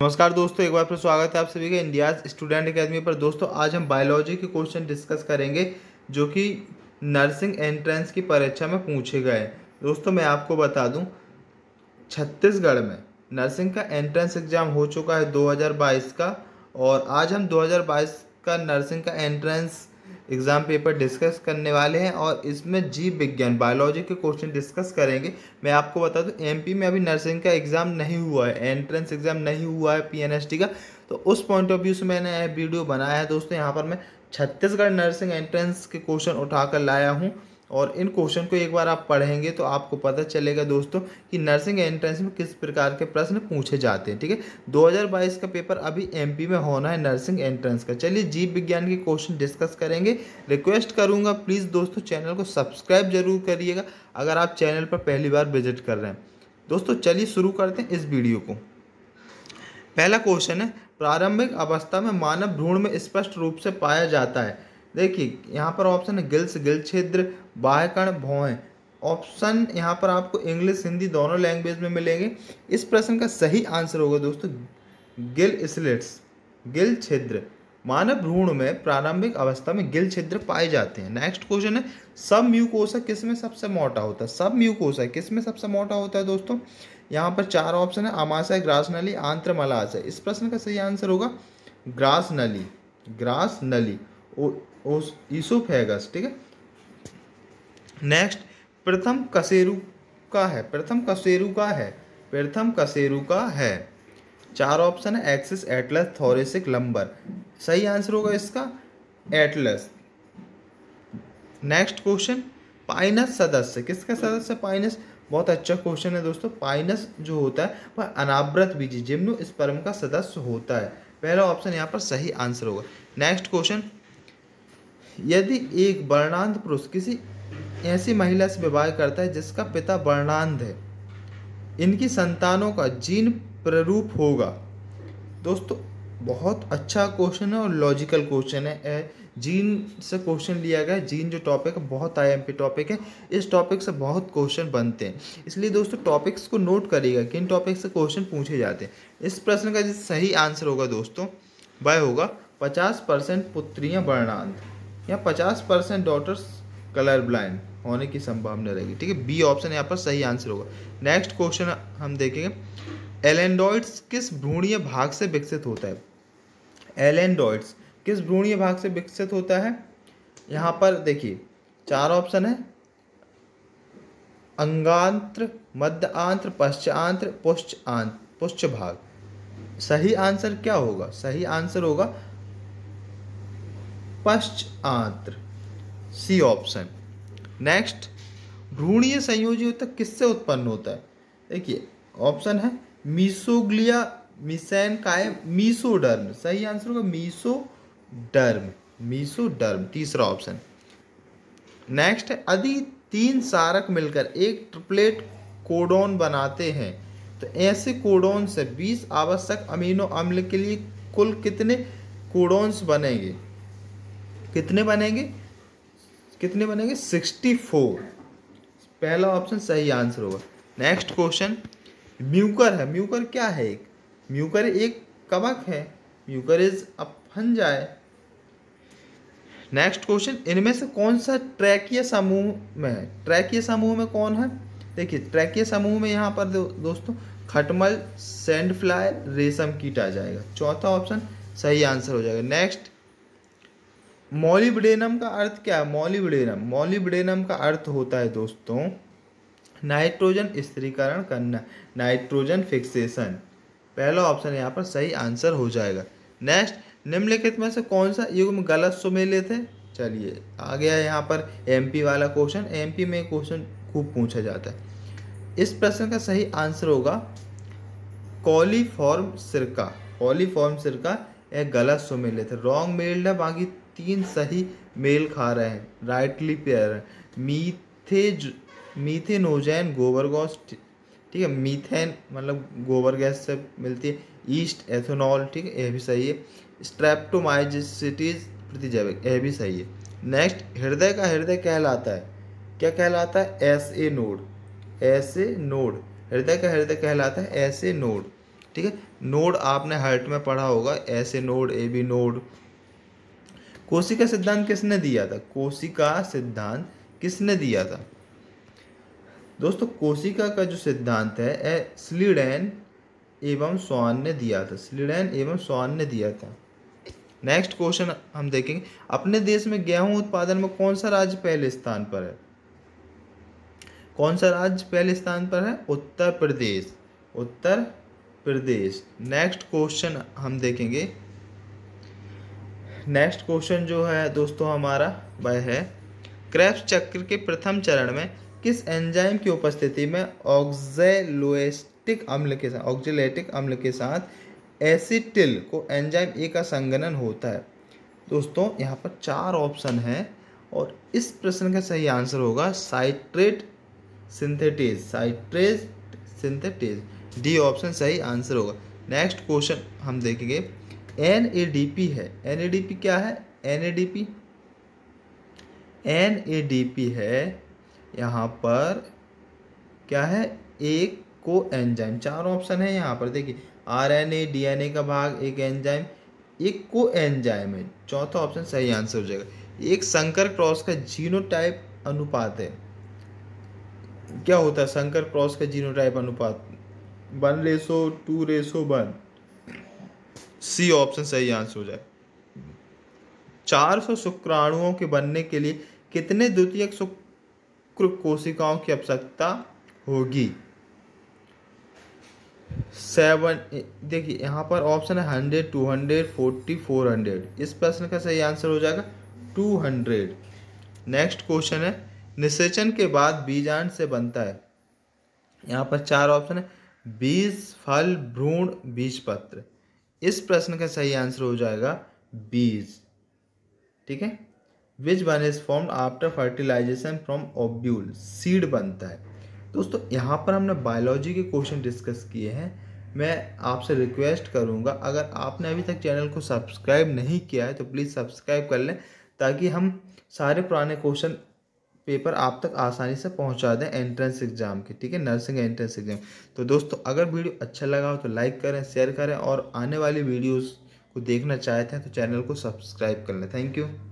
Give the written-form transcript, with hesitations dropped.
नमस्कार दोस्तों, एक बार फिर स्वागत है आप सभी का इंडिया स्टूडेंट अकेडमी पर। दोस्तों आज हम बायोलॉजी के क्वेश्चन डिस्कस करेंगे जो कि नर्सिंग एंट्रेंस की परीक्षा में पूछे गए। दोस्तों मैं आपको बता दूं, छत्तीसगढ़ में नर्सिंग का एंट्रेंस एग्ज़ाम हो चुका है 2022 का, और आज हम 2022 का नर्सिंग का एंट्रेंस एग्ज़ाम पेपर डिस्कस करने वाले हैं और इसमें जीव विज्ञान बायोलॉजी के क्वेश्चन डिस्कस करेंगे। मैं आपको बता दूं, एमपी में अभी नर्सिंग का एग्ज़ाम नहीं हुआ है, एंट्रेंस एग्ज़ाम नहीं हुआ है पीएनएसटी का, तो उस पॉइंट ऑफ व्यू से मैंने यह वीडियो बनाया है। दोस्तों यहाँ पर मैं छत्तीसगढ़ नर्सिंग एंट्रेंस के क्वेश्चन उठाकर लाया हूँ और इन क्वेश्चन को एक बार आप पढ़ेंगे तो आपको पता चलेगा दोस्तों कि नर्सिंग एंट्रेंस में किस प्रकार के प्रश्न पूछे जाते हैं। ठीक है, 2022 का पेपर अभी एमपी में होना है नर्सिंग एंट्रेंस का। चलिए जीव विज्ञान के क्वेश्चन डिस्कस करेंगे। रिक्वेस्ट करूंगा प्लीज़ दोस्तों चैनल को सब्सक्राइब जरूर करिएगा अगर आप चैनल पर पहली बार विजिट कर रहे हैं। दोस्तों चलिए शुरू करते हैं इस वीडियो को। पहला क्वेश्चन है, प्रारंभिक अवस्था में मानव भ्रूण में स्पष्ट रूप से पाया जाता है। देखिए यहाँ पर ऑप्शन है गिल्स, गिल छिद्र, बाह्यकर्ण, भौहें। ऑप्शन यहाँ पर आपको इंग्लिश हिंदी दोनों लैंग्वेज में मिलेंगे। इस प्रश्न का सही आंसर होगा दोस्तों गिल स्लिट्स, गिल छिद्र। मानव भ्रूण में प्रारंभिक अवस्था में गिल छिद्र पाए जाते हैं। नेक्स्ट क्वेश्चन है, सब म्यूकोसा किस में सबसे मोटा होता है? सब म्यूकोसा किस में सबसे मोटा होता है दोस्तों? यहाँ पर चार ऑप्शन है, आमाशय, ग्रास नली, आंत्र, मलाशय। इस प्रश्न का सही आंसर होगा ग्रास नली, ग्रास नली, ईसोफेगस। ठीक है, नेक्स्ट, प्रथम कशेरु का है, प्रथम कशेरु का है, प्रथम कशेरु का है। चार ऑप्शन है, एक्सिस, एटलस, थोरेसिक, लंबर। सही आंसर होगा इसका एटलस। नेक्स्ट क्वेश्चन, पाइनस सदस्य किसका सदस्य? पाइनस बहुत अच्छा क्वेश्चन है दोस्तों। पाइनस जो होता है वह अनावृत बीजी जिम्नोस्पर्म का सदस्य होता है। पहला ऑप्शन यहाँ पर सही आंसर होगा। नेक्स्ट क्वेश्चन, यदि एक वर्णांध पुरुष किसी ऐसी महिला से विवाह करता है जिसका पिता वर्णांध है, इनकी संतानों का जीन प्ररूप होगा। दोस्तों बहुत अच्छा क्वेश्चन है और लॉजिकल क्वेश्चन है। जीन से क्वेश्चन लिया गया है। जीन जो टॉपिक है बहुत आईएमपी टॉपिक है, इस टॉपिक से बहुत क्वेश्चन बनते हैं, इसलिए दोस्तों टॉपिक्स को नोट करिएगा किन टॉपिक से क्वेश्चन पूछे जाते हैं। इस प्रश्न का जो सही आंसर होगा दोस्तों वह होगा 50% पुत्रियां वर्णांध या 50% डॉटर्स कलर ब्लाइंड होने की संभावना रहेगी। ठीक है, बी ऑप्शन यहाँ पर सही आंसर होगा। नेक्स्ट क्वेश्चन हम देखेंगे, एलेंडॉइड्स किस भ्रूणीय भाग से विकसित होता है? एलेंडॉइड्स किस भ्रूणीय भाग से विकसित होता है? यहाँ पर देखिए चार ऑप्शन है, अंगांत्र, मध्य आंत्र, पश्चांत्र, पुच्छ भाग। सही आंसर क्या होगा? सही आंसर होगा पश्चांत्र, सी ऑप्शन। नेक्स्ट, भ्रूणीय संयोजी ऊतक किससे उत्पन्न होता है? देखिए ऑप्शन है मीसोग्लिया, मिसेनकाइम, मीसोडर्म। सही आंसर होगा मीसोडर्म, मीसोडर्म, तीसरा ऑप्शन। नेक्स्ट है, यदि तीन सारक मिलकर एक ट्रिपलेट कोडोन बनाते हैं तो ऐसे कोडोन से 20 आवश्यक अमीनो अम्ल के लिए कुल कितने कोडोन्स बनेंगे? कितने बनेंगे? कितने बनेंगे? 64। पहला ऑप्शन सही आंसर होगा। नेक्स्ट क्वेश्चन, म्यूकर है, म्यूकर क्या है? एक म्यूकर एक कवक है, Mucor is a fungi. Next question, इनमें से कौन सा ट्रैकीय समूह में है? ट्रैकीय समूह में कौन है? देखिए ट्रैकीय समूह में यहाँ पर दोस्तों खटमल, सैंड फ्लाई, रेशम कीट आ जाएगा। चौथा ऑप्शन सही आंसर हो जाएगा। नेक्स्ट, मॉलिब्डेनम का अर्थ क्या है? मॉलिब्डेनम, मॉलिब्डेनम का अर्थ होता है दोस्तों नाइट्रोजन स्थिरीकरण करना, नाइट्रोजन फिक्सेशन। पहला ऑप्शन यहाँ पर सही आंसर हो जाएगा। नेक्स्ट, निम्नलिखित में से कौन सा युग्म गलत सुमेलित है? चलिए आ गया यहाँ पर एमपी वाला क्वेश्चन। एमपी में क्वेश्चन खूब पूछा जाता है। इस प्रश्न का सही आंसर होगा कॉलीफॉर्म सिरका, कॉलीफॉर्म सिरका एक गलत सुमेलित है। रॉन्ग मेल्ड है, बाकी तीन सही मेल खा रहे हैं, राइटली पेयर है। मीथेनोजैन गोबर गैस, ठीक है, मीथेन मतलब गोबर गैस से मिलती है। ईस्ट एथेनॉल, ठीक है, यह भी सही है। स्ट्रेप्टोमाइसिटीज प्रतिजैविक, यह भी सही है। नेक्स्ट, हृदय का हृदय कहलाता है, क्या कहलाता है? S A node, S A node, हृदय का हृदय कहलाता है एस ए नोड। ठीक है। नोड आपने हार्ट में पढ़ा होगा, ऐसे नोड, ए बी नोड। कोशिका सिद्धांत किसने दिया था? कोशिका सिद्धांत किसने दिया था दोस्तों? कोशिका का जो सिद्धांत है स्लीडेन एवं स्वान ने दिया था। स्लीडेन एवं स्वान ने दिया था। नेक्स्ट क्वेश्चन हम देखेंगे, अपने देश में गेहूं उत्पादन में कौन सा राज्य पहले स्थान पर है? कौन सा राज्य पहले स्थान पर है? उत्तर प्रदेश। उत्तर प्रदेश। नेक्स्ट क्वेश्चन हम देखेंगे। नेक्स्ट क्वेश्चन जो है दोस्तों हमारा वह है, क्रेब्स चक्र के प्रथम चरण में किस एंजाइम की उपस्थिति में ऑक्जेलोएस्टिक अम्ल के साथ एसिटिल को एंजाइम ए का संघनन होता है? दोस्तों यहाँ पर 4 ऑप्शन हैं और इस प्रश्न का सही आंसर होगा citrate synthetase. Citrate synthetase, D option सही आंसर होगा। नेक्स्ट क्वेश्चन हम देखेंगे, NADP है। NADP क्या है? NADP है यहाँ पर क्या है? एक को एंजाइम। 4 ऑप्शन है यहाँ पर, देखिए RNA DNA का भाग, एक एंजाइम, एक को एंजाइम है। चौथा ऑप्शन सही आंसर हो जाएगा। एक संकर क्रॉस का जीनोटाइप अनुपात है। क्या होता है संकर क्रॉस का जीनोटाइप अनुपात? 1:2:1। सी ऑप्शन सही आंसर हो जाए। 400 शुक्राणुओं के बनने के लिए कितने द्वितीयक शुक्र कोशिकाओं की आवश्यकता होगी? 7। देखिए यहाँ पर ऑप्शन है 100, 200, 40, 400। इस प्रश्न का सही आंसर हो जाएगा 200। नेक्स्ट क्वेश्चन है, निषेचन के बाद बीजांड से बनता है। यहाँ पर 4 ऑप्शन है, बीज, फल, भ्रूण, बीजपत्र। इस प्रश्न का सही आंसर हो जाएगा बीज। ठीक है। Which one is formed after fertilisation from ovule? Seed बनता है। दोस्तों यहाँ पर हमने बायोलॉजी के क्वेश्चन डिस्कस किए हैं। मैं आपसे रिक्वेस्ट करूँगा, अगर आपने अभी तक चैनल को सब्सक्राइब नहीं किया है तो प्लीज़ सब्सक्राइब कर लें, ताकि हम सारे पुराने क्वेश्चन पेपर आप तक आसानी से पहुंचा दें एंट्रेंस एग्जाम के। ठीक है, नर्सिंग एंट्रेंस एग्जाम। तो दोस्तों अगर वीडियो अच्छा लगा हो तो लाइक करें, शेयर करें, और आने वाली वीडियोस को देखना चाहते हैं तो चैनल को सब्सक्राइब कर लें। Thank you.